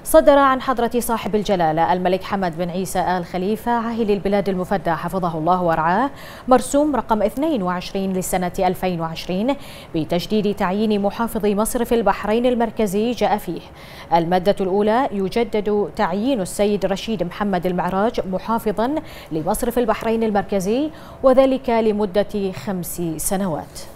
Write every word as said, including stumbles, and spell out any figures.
صدر عن حضرة صاحب الجلالة الملك حمد بن عيسى آل خليفة عاهل البلاد المفدى حفظه الله ورعاه مرسوم رقم اثنين وعشرين لسنة ألفين وعشرين بتجديد تعيين محافظ مصرف البحرين المركزي. جاء فيه المادة الأولى: يجدد تعيين السيد رشيد محمد المعراج محافظا لمصرف البحرين المركزي، وذلك لمدة خمس سنوات.